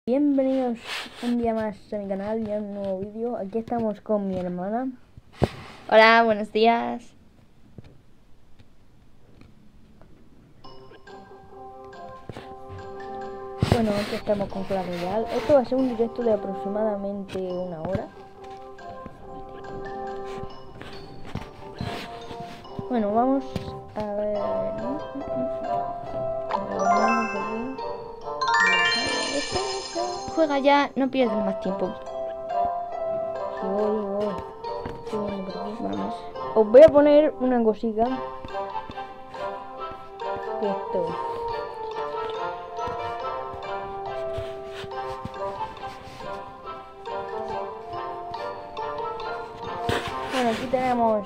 Bienvenidos un día más a mi canal y a un nuevo vídeo. Aquí estamos con mi hermana. Hola, buenos días. Bueno, aquí estamos con Clash Royale. Esto va a ser un directo de aproximadamente una hora. Bueno, vamos a ver. Juega ya, no pierdas más tiempo. Sí, voy. Estoy viendo por aquí. Vamos. Os voy a poner una cosita. Esto. Bueno, aquí tenemos.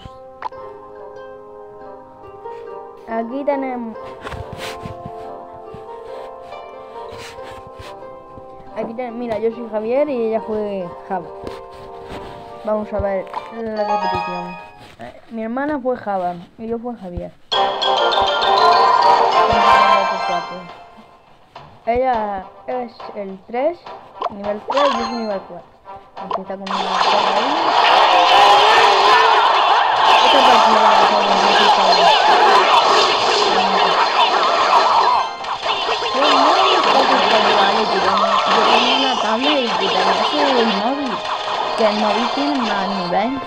Mira, yo soy Javier y ella fue Java. Vamos a ver la repetición. Mi hermana fue Java y yo fue Javier. Ella es el 3, nivel 3 y yo soy nivel 4. Empieza con una ahí. Esta parte me la he dejado Una tablet y quitarse el móvil, que el móvil tiene más nivel.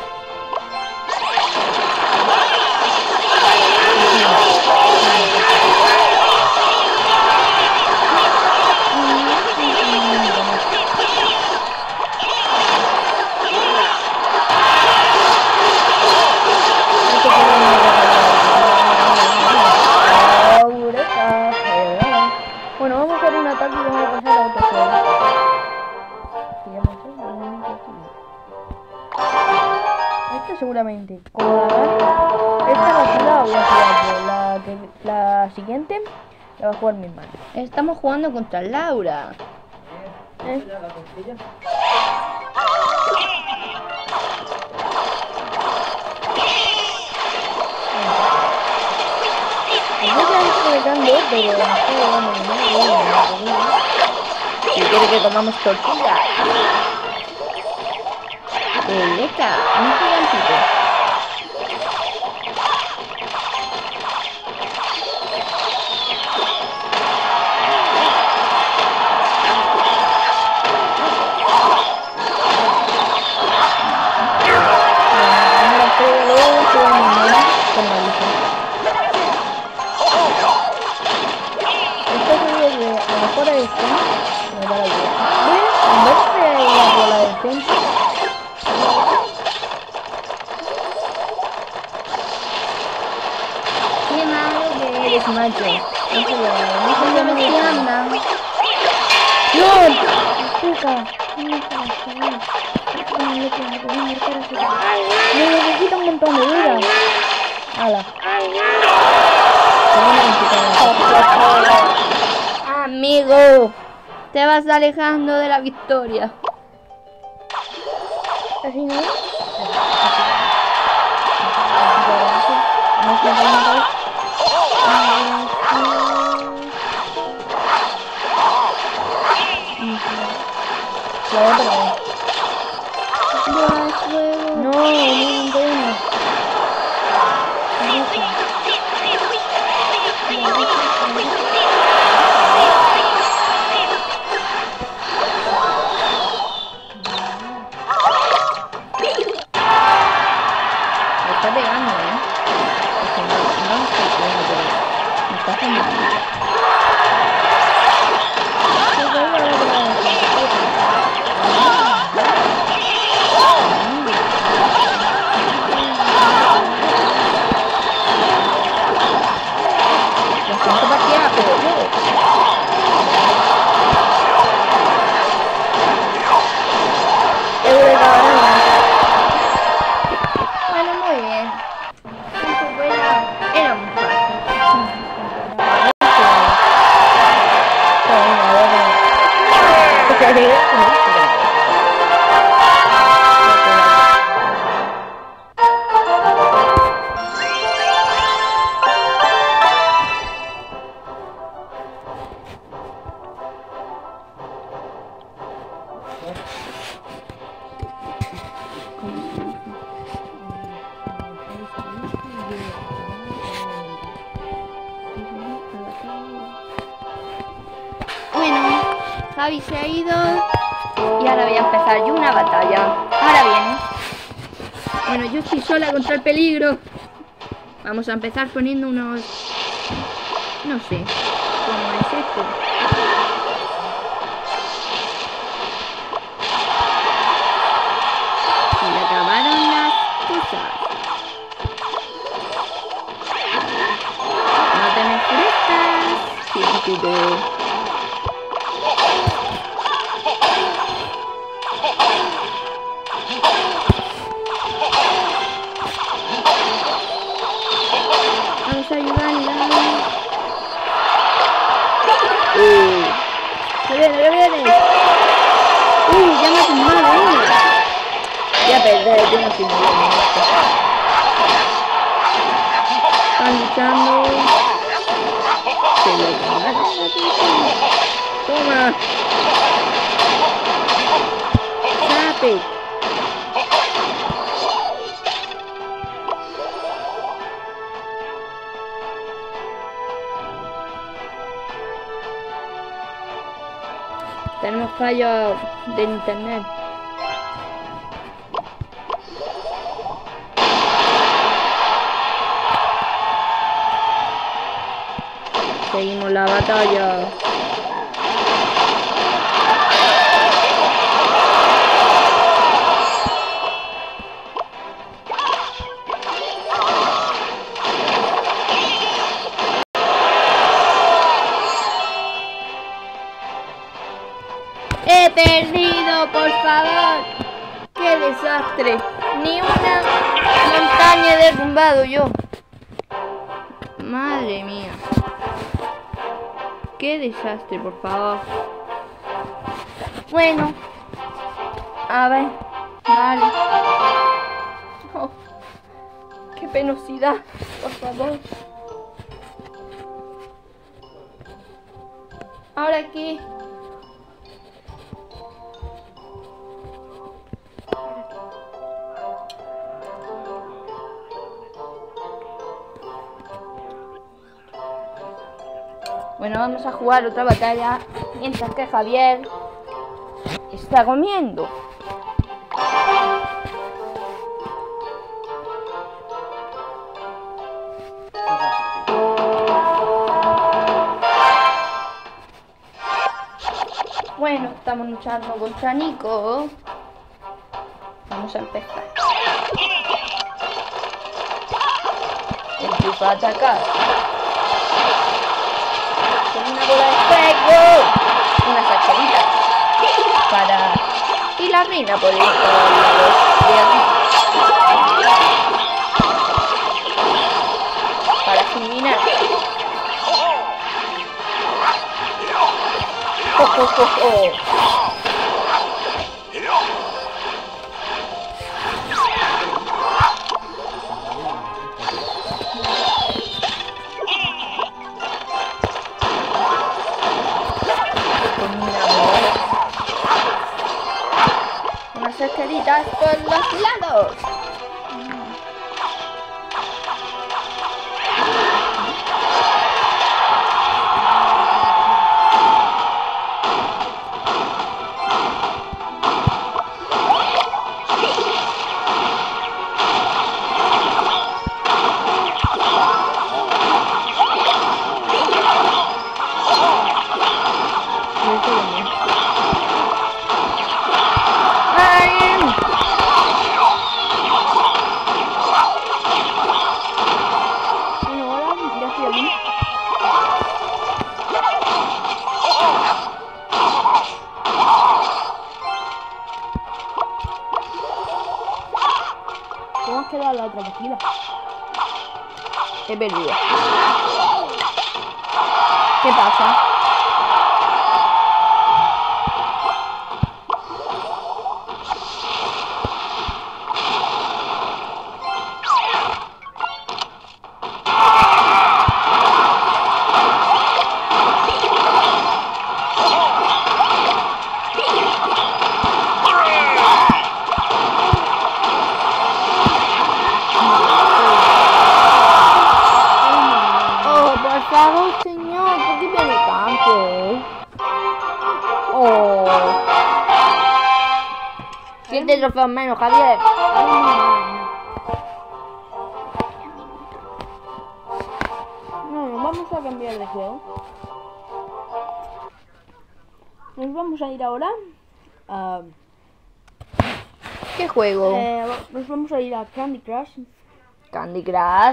Bueno, vamos a hacer un ataque y vamos a pasar a otro juego. Esta seguramente, como la gane, esta la voy a jugar yo. La siguiente la va a jugar mi hermana. Estamos jugando contra Laura. Si quiere que comamos tortilla. Leca, un gigantito. Qué malo que eres, macho. No se me andan. ¡Dios! Necesito un montón de vida. ¡Hala! Amigo, te vas alejando de la victoria. Así no. Está pegando, no estoy pegando, pero me está haciendo mal. La siguiente partida la juego yo. Bueno, muy bien. Era muy Bueno, Javi se ha ido y ahora voy a empezar yo una batalla. Ahora viene. Bueno, yo estoy sola contra el peligro. Vamos a empezar poniendo unos... no sé, ¿cómo es esto? Se le acabaron las cosas. No te me enfurezcas, chiquitito. Vamos a ayudarla. ¡Que viene, que viene! Ya me ha tumbado, Voy a perder, yo no soy muy bueno en esto. Están luchando. Se lo tomaron. Toma. Sape. Tenemos fallos de internet. Seguimos la batalla. ¡He perdido, por favor! ¡Qué desastre! Ni una montaña he derrumbado yo. Madre mía. ¡Qué desastre, por favor! Bueno. A ver. Vale. Oh, ¡qué penosidad! Por favor. Ahora aquí. Bueno, vamos a jugar otra batalla mientras que Javier está comiendo. Bueno, estamos luchando contra Nico. Vamos a empezar. Empieza a atacar. Con una bola de fuego. Unas hacheritas. Para... y la reina por ir por los de aquí. Para fulminar. ¡Oh, oh, oh, oh! Unas escalitas por los lados. ¿Cómo has quedado la otra partida? He perdido. ¿Qué pasa? Oh. 7 trofeos menos, Javier. No, vamos a cambiar de juego. Nos vamos a ir ahora a... ¿Qué juego? Nos vamos a ir a Candy Crush. Candy Crush.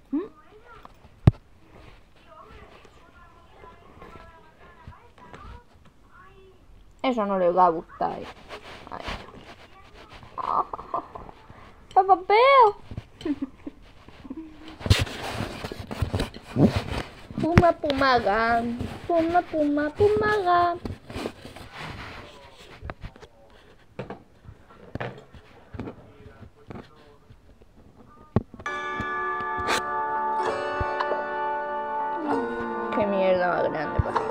Eso no le va a gustar. Ay. Papá Peo. Puma Pumaga. Puma Puma Pumaga. Qué mierda más grande, papá.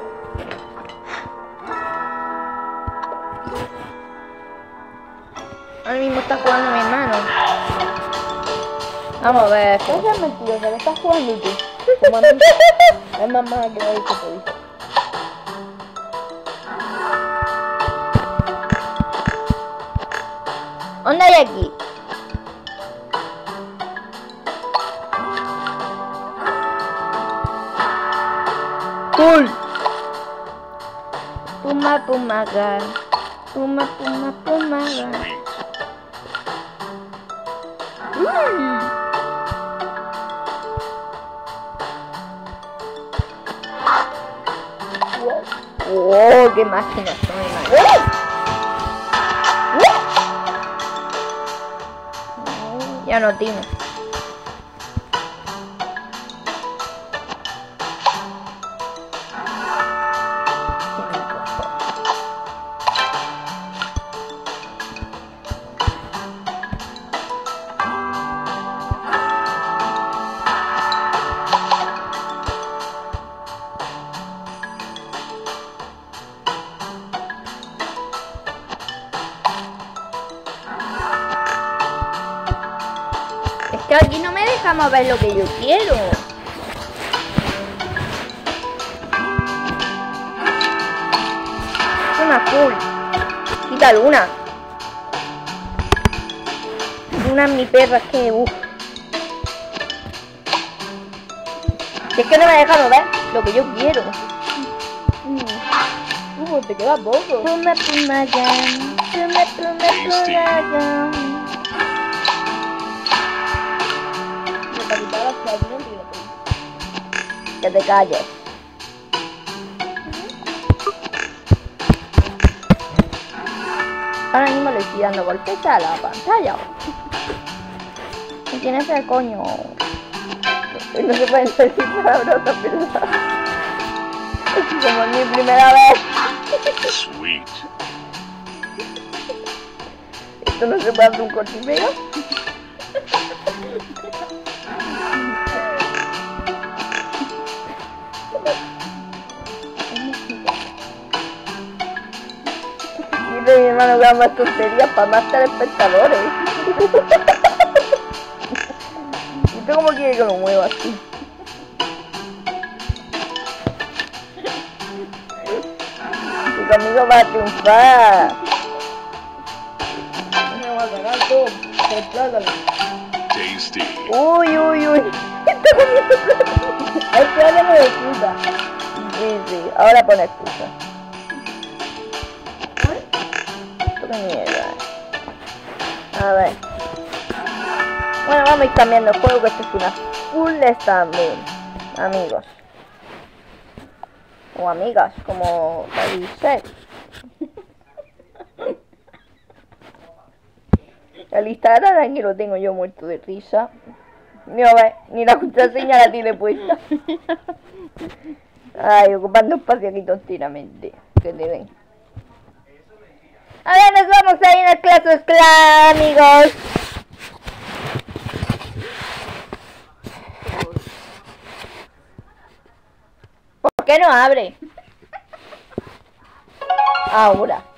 Ahora mismo está jugando mi hermano. Vamos a ver. No seas mentirosa, que estás jugando tú. Como a mí. Es más mala que la dicho te dice. ¿Dónde hay aquí? ¡Cool! Puma Pumaga. Puma Puma Pumaga. ¡Oh! ¡Qué máquinas son, hermano! Ya no tiene. Es que aquí no me deja mover lo que yo quiero. Una azul. Quítale una. Una es mi perra, es que es que no me deja mover lo que yo quiero. Te queda poco. Puma Pumaga. Puma Pumaga. Que te calles. Ahora mismo le estoy dando golpes a la pantalla. ¿Qué tienes el coño? No se pueden decir palabrotas, ¿verdad? Es como mi primera vez. Sweet. Esto no se puede hacer un corte y pega. Dice mi hermano que haga más tonterías para más telespectadores. ¿Y tú cómo quieres que lo mueva así? Y conmigo va a triunfar. Me va a ganar todo. Replátalo. Tasty. Uy, uy, uy. Está comiendo plátano. Es que ahora me excusa. Sí, sí, ahora pone excusa. Esto qué mierda. A ver. Bueno, vamos a ir cambiando el juego, que esto es una full standing, amigos. O amigas, como dice. El Instagram aquí lo tengo yo muerto de risa. Mira, ve, ni la contraseña la tiene puesta. Ay, ocupando espacio aquí tontinamente. Que te ven. Ahora nos vamos a ir a Clash of Clans, amigos. ¿Por qué no abre? Ahora.